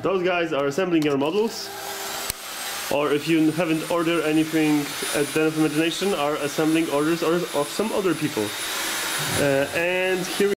Those guys are assembling your models, or if you haven't ordered anything at Den of Imagination, are assembling orders of some other people. And here